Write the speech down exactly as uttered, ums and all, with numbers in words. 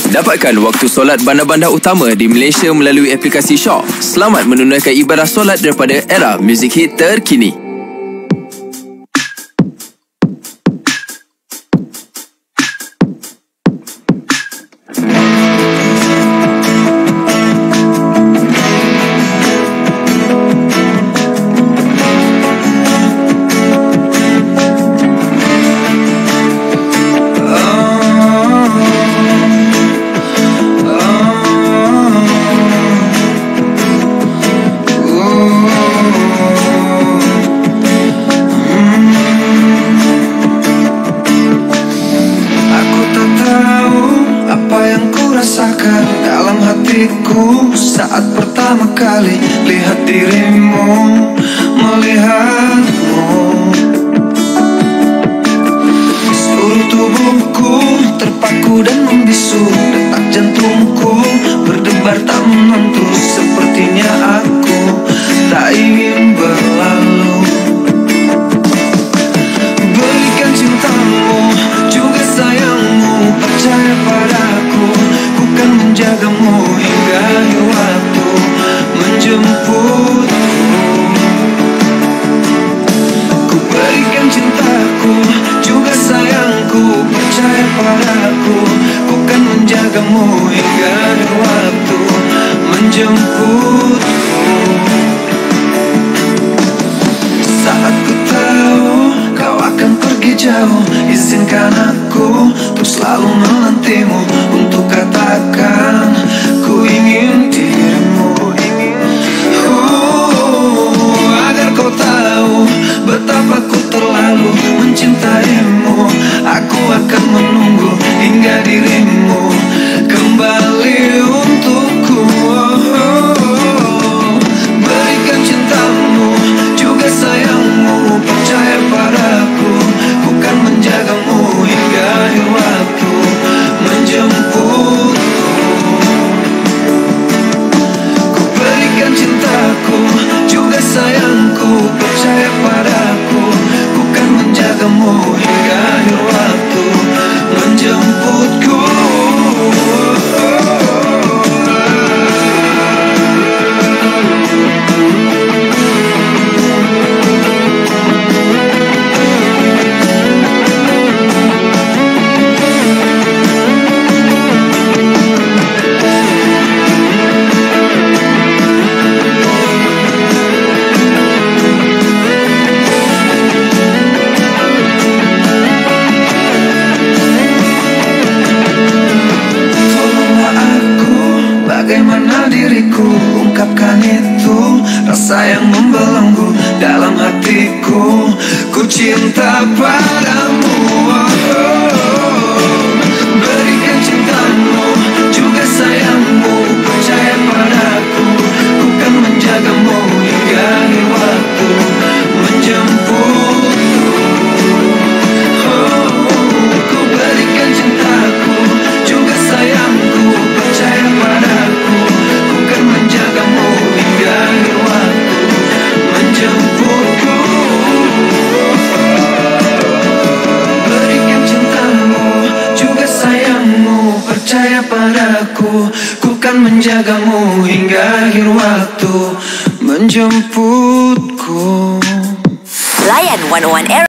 Dapatkan waktu solat bandar-bandar utama di Malaysia melalui aplikasi Shaw. Selamat menunaikan ibadah solat daripada era muzik hit terkini. Rasakan dalam hatiku saat pertama kali lihat dirimu, melihatmu. Seluruh tubuhku terpaku dan membisu, detak jantungku berdebar tak menentu. Sepertinya aku tak ingin berlalu. Berikan cintamu juga sayangmu, percaya padaku, ku kan menjagamu hingga akhir waktu, menjemputmu. Ku berikan cintaku juga sayangku, percaya padaku, ku kan menjagamu hingga akhir waktu, menjemputmu. Saat ku tahu kau akan pergi jauh, izinkan aku untuk selalu menantimu, untuk katakan ku ingin dirimu. uh, Agar kau tahu betapa ku terlalu mencintaimu, aku akan menunggu hingga dirimu kembali untukku. Berikan cintamu juga sayangmu, percaya padaku, ku kan menjagamu hingga akhir waktu, menjemputmu. Ku berikan cintaku juga sayangku, percaya padaku, ku kan menjagamu hingga akhir waktu, menjemputku. Bagaimana diriku ungkapkan itu, rasa yang membelenggu dalam hatiku, ku cinta padamu. Berikan cintamu juga sayangmu, percaya padaku, ku kan menjagamu hingga akhir waktu, menjemputmu. Ku berikan cintaku juga sayangku, percaya padaku, ku kan menjagamu hingga akhir waktu, menjemputku. Berikan cintamu juga sayangmu, percaya padaku, ku kan menjagamu hingga akhir waktu, menjemputku. Layan seratus satu Era